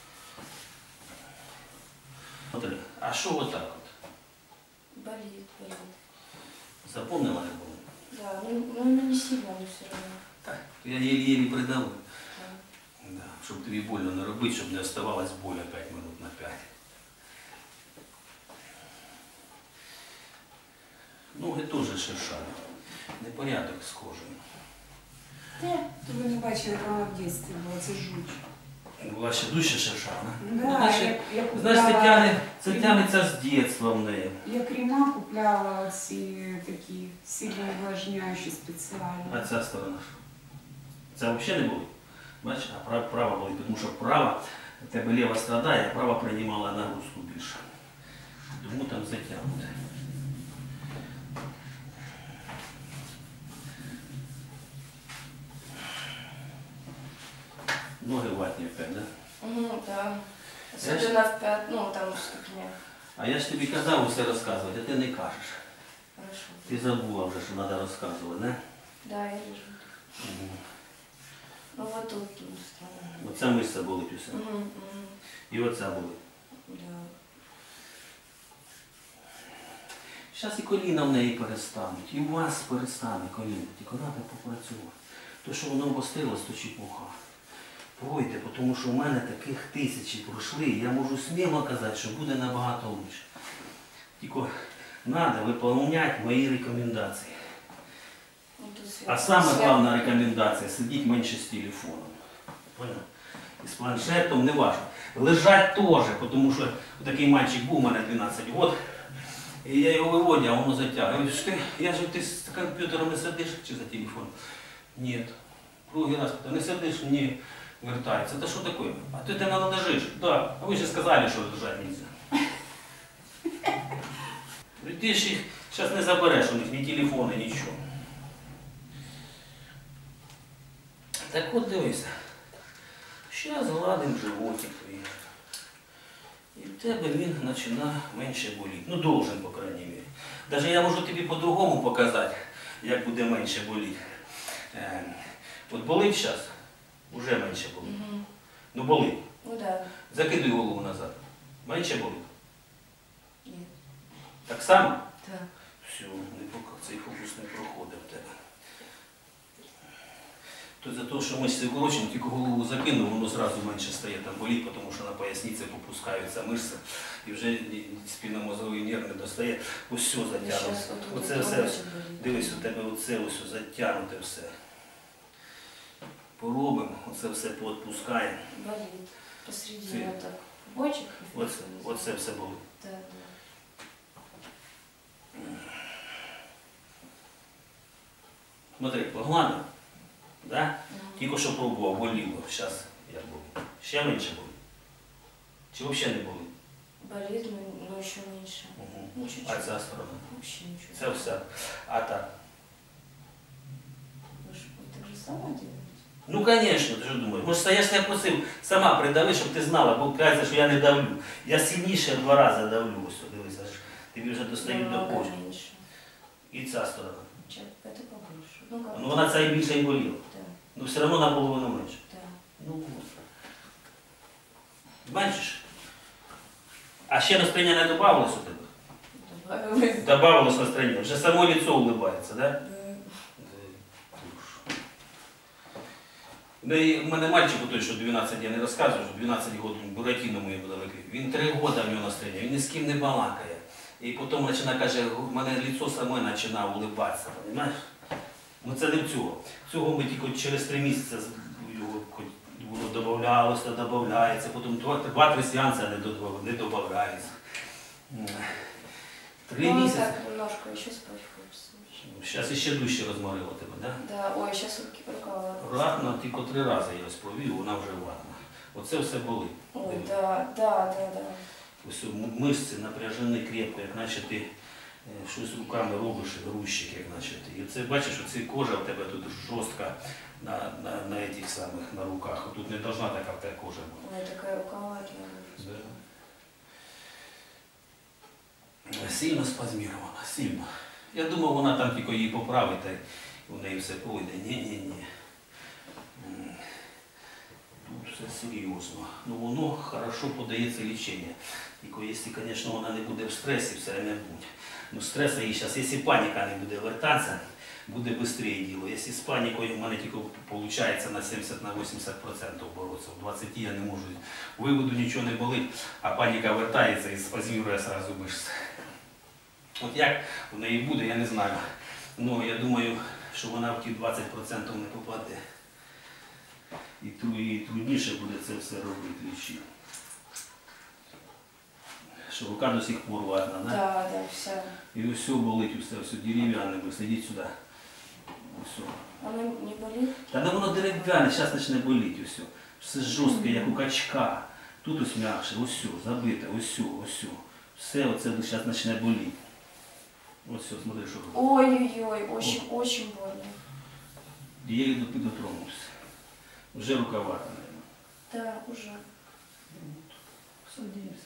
Смотри, а що отак от? Болит, болит. Запомнила не було? Да, ну оно не сильно, но все равно. Так. Я єлі-єлі придавив. Да. Да. Щоб тобі больно не робити, щоб не оставалась боль 5 минут на 5. Ноги теж шершаві. Непорядок з кожею. То ви не бачили, як вона в дитинстві була, це жуть. Була ще дужче шершава. Да, я Знаєш, купляла, це тягнеться з дитинства в неї. я крема купляла оці такі сильно увлажняючі спеціально. А ця сторона що? Це взагалі не болить? Бачиш, а права болить, тому що права, в тебе ліва страдає, а права приймала нагрузку більше. Тому там затягнути. Ноги ватні опять, да? Угу, да. Особенно в пят, ну там в ступне. А я ж тобі казав усе розказувати, а ти не кажеш. Хорошо. Ти забула вже, що треба розказувати, не? Да, я вижу. Угу. Ну вот тут стало. Оця мишця болить усе. Угу, угу. І оця болить. Да. Зараз і коліна в неї перестануть, і у вас перестане коліна, тільки треба попрацювати. То, що воно обострилось, то чепуха. Пройде, тому що в мене таких тисячі пройшли, і я можу сміло казати, що буде набагато краще. Тільки треба виконувати мої рекомендації. Ну, тут А свет- саме свет- головна рекомендація – сидіть менше з телефоном. Понял? І з планшетом не важко. Лежать теж, тому що такий мальчик був у мене 12 років, і я його виводю, а воно затягує. Я говорю, я ж ти з комп'ютером не сидиш чи за телефоном? Ні. Другий раз питаю, не сидиш? Ні. Вертається. Це що таке? А ти там лежиш? Так. А ви ж сказали, що лежати не можна. Ти ж їх зараз не забереш у них ні телефони, нічого. Так от дивися. Зараз гладимо животик твій. І в тебе він починає менше боліти. Ну, должен, по крайній мірі. Навіть я можу тобі по-другому показати, як буде менше боліти. От болить зараз, вже менше болить. Мгм. Ну болить. Ну да. Закидуй голову назад. Менше болить. Нет. Так само? Да. Все, цей фокус не проходить в тебе. То за те, що мишці укорочені, тільки голову закинув, воно одразу менше стає там боліти, тому що на поясниці попускаються мишці і вже спинномозговий нерв не достає. Ось все затягнуто. Щас отут Оце от все, дуже болить. дивись, у тебе оце ось затягнуте все. Поробимо, оце все поотпускаємо. Болит. Посреди Ты- вот так. Бочек и Оце, фиксируется. оце все болить. Да, да. Смотри, погладив, да? Мгм. Тільки що пробував, боліло. Зараз як болить. Ще менше болить. Чи взагалі не болить? Болит, но еще меньше. Угу. Ну, чуть-чуть. А ця сторона? Вообще ничего. Це все. А так? Вы ж вот так же сама делаете? Ну, звісно, ти що думаєш? Може, я ж тебе просив, сама придави, щоб ти знала, бо кажеться, що я не давлю. Я сильніше 2 рази давлю. Ось, дивися, аж тобі вже достають до Намного почки. меньше. І ця сторона. Это побольше. Ну, как Ну, вона ця і більше і боліла. Да, Ну, все одно наполовину менше. да. Ну, от. Бачиш? А ще настроєння не додавалось у тебе? Добавилось. Добавилось настроєння. Вже само лицо улыбається, да? Да. Ну, і в мене мальчик той, що 12, я не розказую, що 12 років Буратіно моє буде викрив. Він 3 роки в нього настроєння, він ні з ким не балакає. І потім починає, каже, в мене лицо саме починає улыбатися, розумієш? Ну це не в цього. Цього ми тільки через 3 місяці його воно додавалося, додається, потім 2-3 сеанси не додається. 3 Ну, місяці. так, немножко, еще спать хочется. Зараз іще дужче розморило тебе, так? Да? Да, ой, сейчас руки Ратно, тільки 3 рази я ось провів, вона вже ватна. Оце все болить. Ой, да. Ось мишці напряжені крепко, як наче ти щось руками робиш, грузчик, як наче ти. І це бачиш, оці кожа в тебе тут жорстка на этих самих, на руках. Тут не должна така в тебе кожа бути. Ой, такая руковатая. Да. Сильно спазмірована, сильно. Я думав, вона там тільки її поправить, та у неї все пройде. Ні. Тут все серйозно. Ну воно хорошо подається лічення. Тільки якщо, звісно, вона не буде в стресі, все не буде. Ну стрес її зараз, якщо паніка не буде вертатися, буде швидше діло. Якщо з панікою в мене тільки виходить на 70-80% боротися. В 20 я не можу. Виводу нічого не болить, а паніка вертається і спазмірує одразу мишці. От як в неї буде, я не знаю. Ну, я думаю, що вона в ті 20% не попаде. І трудніше буде це все робити лічі. Що рука до сих пор ватна, да? Да, вся. І все болить, все дерев'яне, сидіть сюди. Все. Она не болит? Та не воно дерев'яне, зараз почне боліти, все. Все жорстке, як у качка. Тут ось м'якше, ось, забите, ось. Все оце зараз почне боліти. Ось все, смотри, що робить. Ой-ой-ой, очень больно. Єлі дотронувся. Вже рукавата, мабуть. Да, уже. Садимся.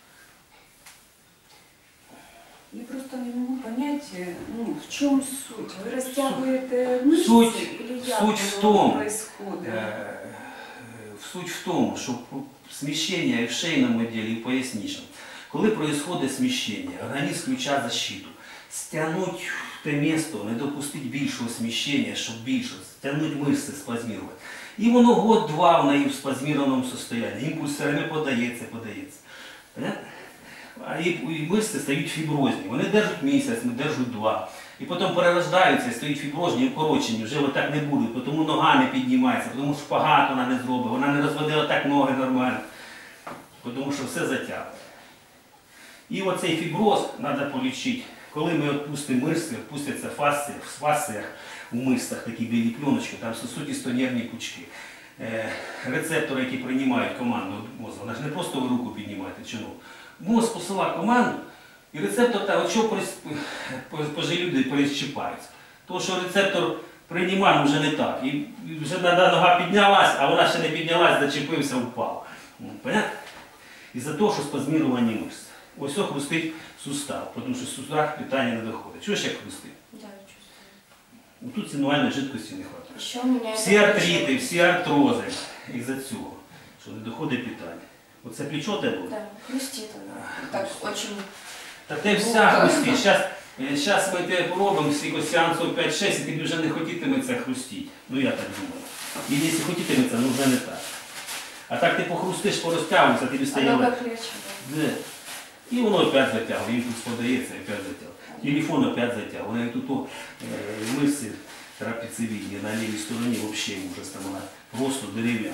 Я просто не могу понять, ну, в чем суть. Вы растягиваете мышцы Суть- или як суть в воно том, происходит? Суть в тому, що сміщення і в шийному відділі, і в поясничному. Коли відбувається сміщення, організм включає защиту. Стягнути в те місто, не допустити більшого сміщення, щоб більше, стягнути мишці, спазмірувати. І воно год-два в неї в спазмірованому стані. Імпульс все время подається. Понятно? А і мишці стають фіброзні. Вони держать місяць, держать 2. І потім перерождаються, стають фіброзні і вкорочені, вже отак не будуть, тому нога не піднімається, тому шпагат вона не зробить, вона не розведе отак ноги нормально, тому що все затягує. І оцей фіброз треба полічити. Коли ми відпустимо мишці, відпустяться фасції, в фасціях у мишцях такі білі пленочки, там сосудисто нервні пучки. Рецептори, які приймають команду мозку, вона ж не просто ви руку піднімаєте чи ногу. Мозк посила команду, і рецептор так, от що люди перещипаються. Тому що рецептор приймає вже не так. І вже нога піднялась, а вона ще не піднялась, зачепився, впав. Понятно? Із-за того, що спазмірування мишць. Ось ось хрустить сустав, тому що сустав питання не доходить. Чуєш, як хрустить? Да, чувствую. Ну, тут синуальної жидкості не вистачає. Еще у меня... Всі артрити, всі артрози із-за цього, що не доходить питання. Оце плечо тебе було? Да, хрустит она. Так, очень... Та ти вся хрустить. Зараз ми тебе поробимо стільки сеансів 5-6, і тобі вже не хотітиметься хрустіть. Ну я так думаю. І якщо хотітиметься, ну вже не так. А так ти похрустиш, порозтягуєшся, тобі стає Оно легко. как легче, да. Де? І воно опять затягує, імпульс подається і опять затягує. Телефон опять затягує. Вони тут мишці трапецевидні на лівій стороні взагалі ужас, там вона просто дерев'яна.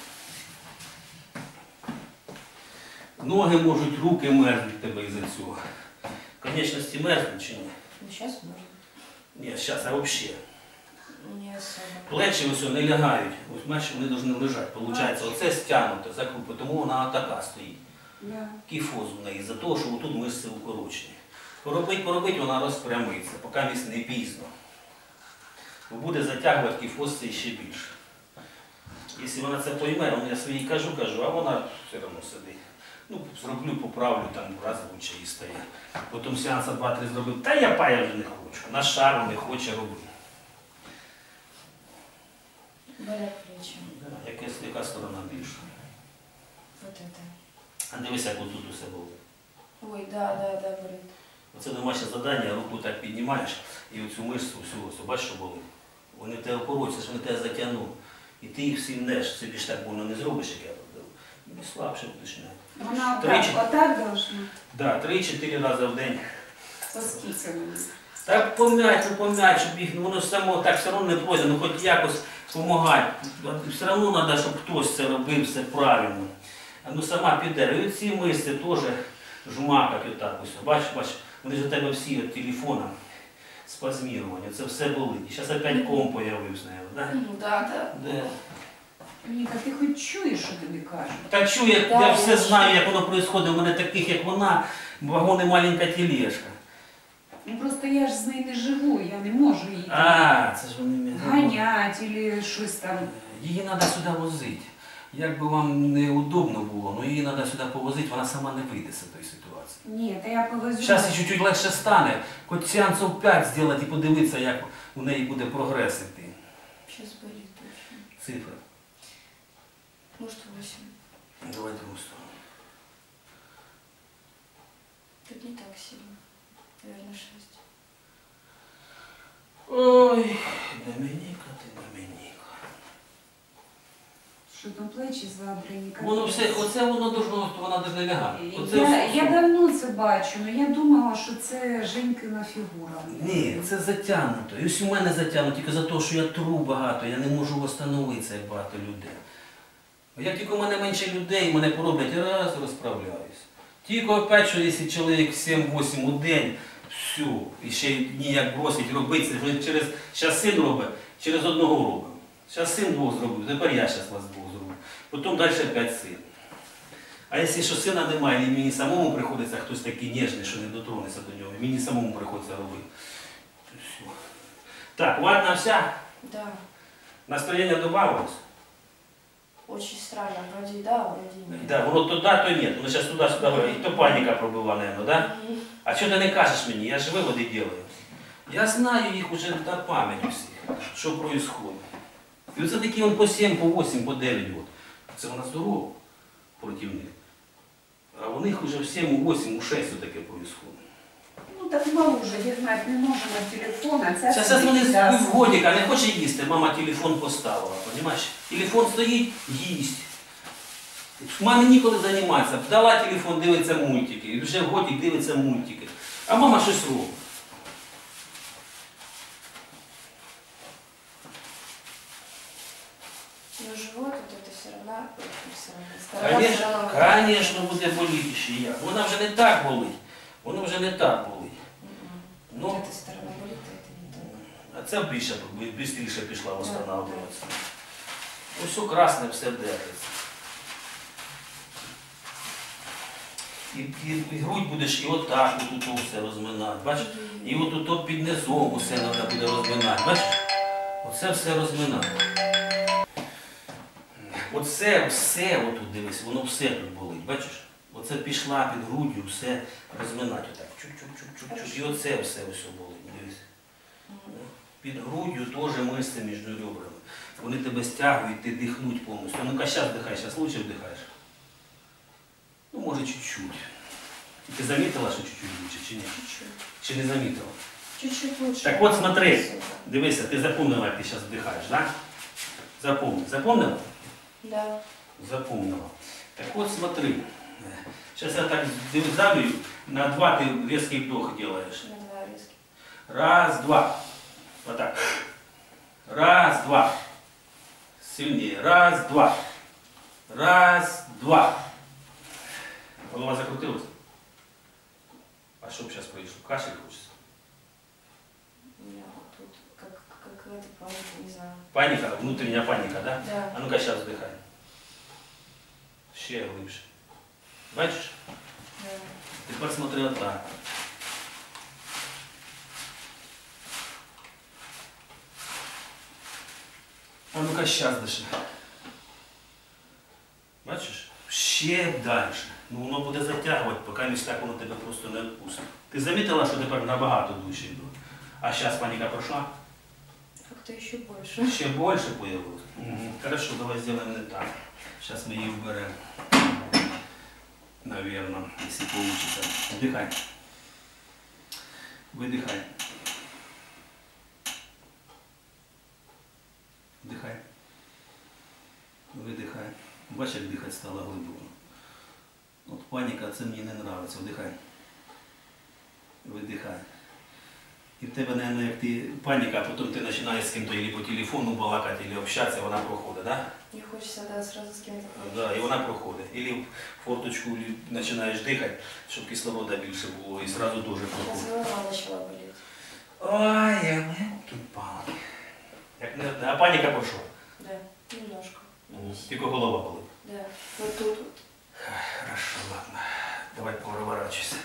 Ноги можуть, руки мерзнуть тебе із-за цього. Конечності мерзнуть чи ні? Ну, сейчас можно. Ні, зараз, а взагалі. Не особо. Плечі ось не лягають, ось бачиш, вони повинні лежати. Получається, оце стягнуто за крупи, тому вона така стоїть. Да. Кіфоз в неї, за того, що отут мишці укорочені. Поробить, вона розпрямиться, поки місць не пізно. Бо буде затягувати кіфоз це ще більше. Якщо вона це пойме, я своїй кажу, а вона все одно сидить. Ну, зроблю, поправлю, там раз лучше їй стає. Потім сеанса 2-3 зробив, та я пая вже не хочу, на шару не хоче робити. Болят плечи. Да, яка сторона більша. Вот это. А дивися, як тут усе було. Ой, да, болит. Оце домашнє завдання, руку так піднімаєш і оцю мишцю, всю, бачиш, що болить. Вони тебе опорочаться, вони тебе затягнули. І ти їх всі мнеш, це більш так больно не зробиш, як я робив. І слабше будеш. Она Тричі. вот так должна? Да, 3-4 рази в день. Со скицами. Так пом'ять, щоб їх, ну воно само так все одно не пройде, ну хоч якось допомагати. Все одно треба, щоб хтось це робив, все правильно. Ну сама піде. І ці мишці теж жмакать отак ось. Бачиш, Вони ж у тебе всі від телефона спазміровані, це все болить. І зараз опять ком появився, да? Ну да, да. Да. Ніка, ти хоч чуєш, що тобі кажуть? Та чую, я Да, все я знаю, як воно відбувається. У мене таких, як вона, вагони маленька тележка. Ну просто я ж з нею не живу, я не можу її А, це ж вони мене. ганять або щось там. Її треба сюди возити. Як би вам неудобно було, але її треба сюди повозити, вона сама не вийде з цієї ситуації. Ні, та я повезу. Зараз чуть-чуть легше стане, хоч сеансів 5 зробити і подивитися, як у неї буде прогрес іти. Сейчас болит точно. Цифри. Может 8. Давай другу сторону. Тут не так сильно. Наверное 6. Ой, Домініка, ти Домініка. Що там плечі задрені. Воно все, оце воно должно, вона должна лягати. Оце Я давно це бачу, але я думала, що це Женькина фігура. Ні, це затягнуто. І ось у мене затягнуто, тільки за те, що я тру багато, я не можу встановитися, як багато людей. Як тільки у мене менше людей, мене пороблять, раз розправляюсь. Тільки опять, що якщо чоловік 7-8 у день, все, і ще ніяк бросить робити, це вже через, зараз син робить, через одного робимо. Зараз син двох зробив, тепер я зараз вас двох зроблю. Потім далі опять син. А якщо що сина немає, і мені самому приходиться хтось такий ніжний, що не дотронеться до нього, мені самому приходиться робити. То все. Так, ватна вся, Да. настроєння добавилось. Очень странно. Вроде да, вроде нет. Да, воно туди, то ні. Воно зараз туди-сюди говорить. І то паніка пробила, наверное, да? А що ти не кажеш мені? Я ж виводи делаю. Я знаю їх уже до пам'яті всіх, що відбувається. І оце такі по 7, по 8, по 9 років. Це вона здорова проти них. А у них вже в 7, у 8, у 6 таке відбувається. Ну так мало вже дігнати не можемо телефона. Зараз вони з годика не хоче їсти, мама телефон поставила, розумієш? Телефон стоїть, їсть. Мамі ніколи займатися. Дала телефон, дивиться мультики. І вже годик дивиться мультики. А мама щось робить. Но живот вот это все равно, сторона Конечно, все равно. конечно, буде боліти ще як. Вона вже не так болить. Воно вже не так болить. Ну, Вот эта сторона болит, а это не так. а це більше, швидше пішла встановлюватися. Ось все красне, все держиться. І грудь будеш і отак, і тут все розминати. Бачиш? І от тут під низом усе треба буде розминати. Бачиш? Оце все розминати. Оце все отут дивись, воно все тут болить. Бачиш? Оце пішла під груддю, все розминати. Отак. Чук-чук-чук-чук. І оце все болить. Дивись. Під груддю теж мишці між ребрами. Вони тебе стягують, ти дихнуть повністю. Ну-ка, зараз вдихай, зараз лучше вдихаєш. Ну, може, чуть-чуть. Ти замітила, що чуть-чуть лучше, чи ні? Чуть-чуть. Чи не замітила? Чуть-чуть лучше. Так от смотри, Спасибо. дивися, ти запомнила, як ти зараз вдихаєш, так? Да? Запомни. Запомнила? Да. Запомнила. Так от смотри. Сейчас я так давлю, на 2 ты резкий вдох делаешь. На 2 резких. Раз, два. Вот так. Раз, два. Сильнее. Раз, два. Раз, два. Голова закрутилась? А что сейчас произошло? Кашель хочется? У меня вот тут как это паника, не знаю. Паника, внутренняя паника, да? Да. А ну-ка сейчас вдыхай. Ще глибше. Бачиш? Да. Тепер смотри отак. А ну-ка сейчас диши. Бачиш? Ще далі. Ну воно буде затягувати, поки не так воно тебе просто не відпустить. Ти замітила, що тепер набагато дужче йду? А зараз паніка пройшла? Как-то еще больше. Ще більше появилось? Угу. Хорошо, давай сделаем не так. Сейчас мы ее уберем. Наверное, если получится. Вдыхай. Выдыхай. Вдыхай. Видихай. Бачиш, як дихати стало глибоко. От паніка, це мені не подобається. Вдихай. Видихай. І в тебе, наверное, як ти паніка, а потім ти починаєш з ким-то або по телефону балакати, або общатися, вона проходить, так? Не хочется, да, сразу с кем-то Да, і вона проходить. Або в форточку починаєш дихати, щоб кислорода більше було, і одразу дуже Сейчас проходить. голова начала болеть. Ой, я не палки. Як не, а паніка пішов? Да, немножко. Тільки голова болить. Да, вот тут вот. Хорошо, ладно. Давай поворачивайся.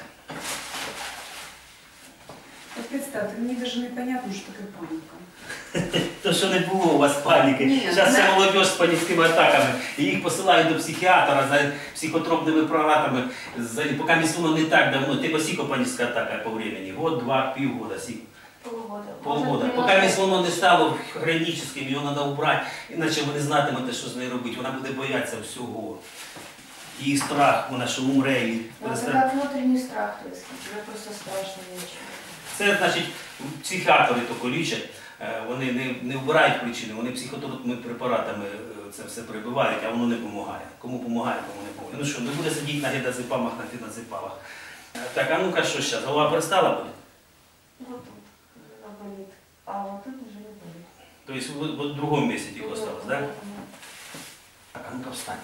Вот представьте, мне даже непонятно, что такое паника. То, що не було у вас паніки. Ні, Зараз не- вся молодь з панічними атаками. І їх посилають до психіатра за психотропними препаратами. Поки воно не так давно. Тебе скільки панічна атака по времени? Год, два, півгода, скільки? Полгода. Полгода. Может, Поки немножко- воно не стало хронічним, його треба убрати, іначе ви не знатимете, що з нею робити. Вона буде боятися всього. Її страх, вона що умре. І Ну, это как внутренний страх, то есть тебе просто страшно нечего. Це, значить, психіатри то лічать, вони не вбирають причини, вони психотропними препаратами це все прибивають, а воно не допомагає. Кому допомагає, кому не допомагає. Ну що, не буде сидіти на гідазепамах, на фіназепамах. Так, а ну-ка, що зараз? Голова перестала боліти? Вот тут она болит, а вот тут уже не болит. Тобто в другому місці тільки осталось, так? Да? Мгм. Так, а ну-ка встань.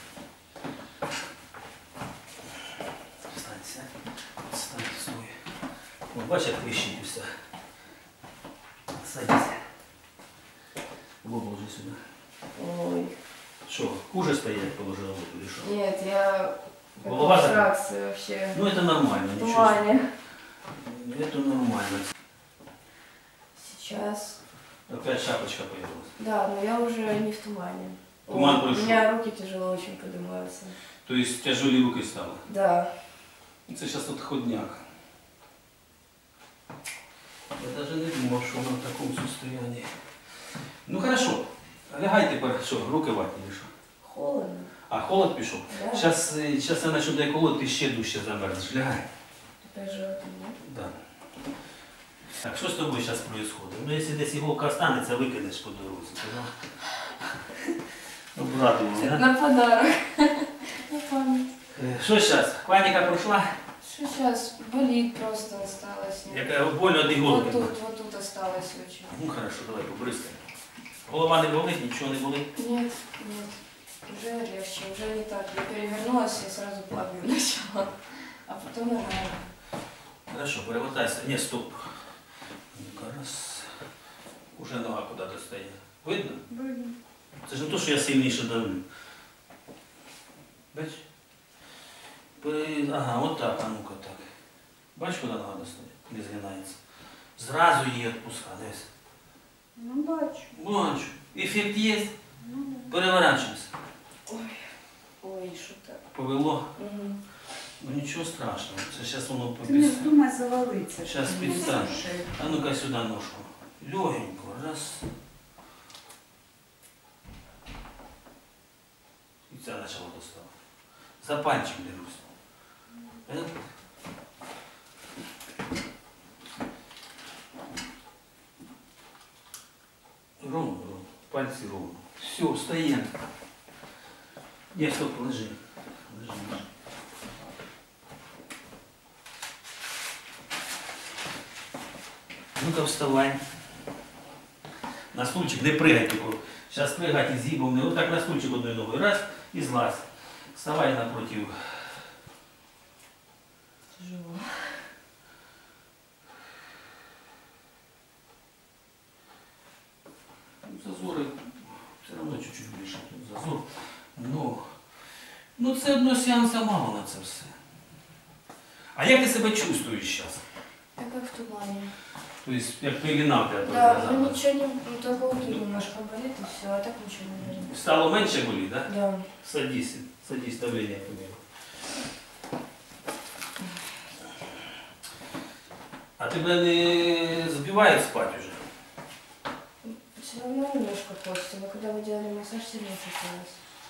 Встань, сядь. Встань, стой. О, бачиш, як тріщить усе. Садись. Голову ложи сюди. Ой. Що, хуже стоять, як положила голову, или що? Нет, я Голова закрыта? фракция вообще. Ну это нормально, В ничего. тумане. Это нормально. Сейчас. Опять шапочка появилась. Да, но я уже не в тумане. Туман У пришел. меня руки тяжело очень поднимаются. То есть тяжелые руки стало. Да. Это сейчас отходняк. Я даже не думал, что она в таком состоянии. Ну хорошо. Лягай тепер, що, руки ватні чи що? Холодно. А, холод пішов? Да. Зараз я почну дай колоти, ти ще дужче замерзнеш. Лягай. Опять же, это нет. Да. Так, що з тобою зараз відбувається? Ну, якщо десь іголка останеться, викинеш по дорозі. Обрадував, да? На подарок. На память. Що зараз? Паніка пройшла? Что сейчас? Болит просто осталось. Яка боль від Вот іголки? вот тут осталось очень. Ну хорошо, давай побризкаємо. Голова не болить, нічого не болить. Нет, нет. Уже легче, уже не так. Я перевернулась и сразу плакать начала. А потом нормально. Хорошо, перевертайся. Ні, стоп. Ну-ка, раз. Уже нога куди достає. Видно? Вроде. Це ж не то, що я сильніше давлю. Бач? Ага, от так, а ну-ка так. Бач, куди нога достає? Не згинається. Зразу її відпускай, дивись. Ну, бачу. Бачу. Ефект є. Ну, да. Переворачуємося. Ой, что-то. Повело. Угу. Ну нічого страшного. Це зараз воно Ты не попіс. вздумай завалиться. Щас ты не підстань. слушай. А ну-ка сюди ножку. Легенько. Раз. І ця почала доставати. За пальчик берусь. Ровно, ровно. Пальці ровно. Все, встаємо. Ні, стоп, лежи. Лежи, лежи. Ну-ка вставай. На стульчик, не прыгай тільки. Зараз пригати і з'їбом. Вот так на стульчик одною ногою. Раз і злазь. Вставай напротив. Тяжело. Зазори все одно чуть-чуть більше. Тут зазор. Ну це одно сеанса мало на це все. А як ти себе чувствуєш зараз? Я как в тумане. Тобто, як пилінав тебе Да, перед ну глазами. ничего не... Ну, только вот тут немножко болит и все, а так ничего не болит. Стало менше болі, так? Да? Да. Садись, садись, давление померил. А тебе не збивает спать уже? Все равно немножко хочется, но когда вы делали массаж, сильнее хотелось.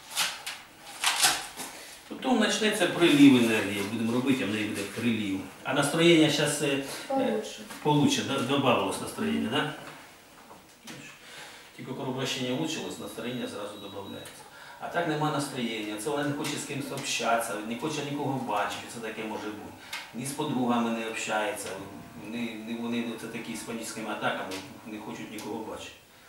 Потім почнеться прилив енергії, будемо робити, а в неї буде прилив. А настроєння зараз Получше. получше, да? Добавилось настроєння, да? Тільки кровообращення улучшилось, настроєння зразу додається. А так нема настроєння, це вона не хоче з кимось общатися, не хоче нікого бачити, це таке може бути. Ні з подругами не общається, вони це такі з панічними атаками не хочуть нікого бачити.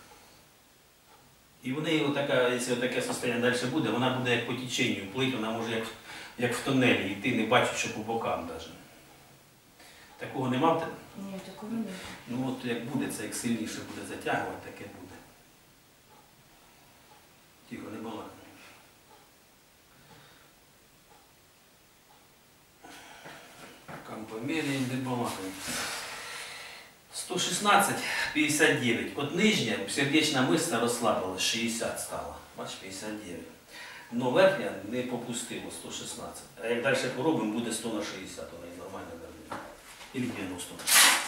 І вони, якщо таке состояння далі буде, вона буде як по теченню плити, вона може як в тунелі йти, не бачить, що по бокам навіть. Такого нема в тебе? Ні, такого нет. Ну от як буде, це як сильніше буде затягувати, таке буде. Тихо, не балакай. Кампомерія, не балакай. 116,59. От нижня сердечна мишця розслабилась, 60 стала. Бач, 59. Но верхня не попустило 116. А як далі поробимо, буде 100 на 60, вона і нормально дає. Или 90.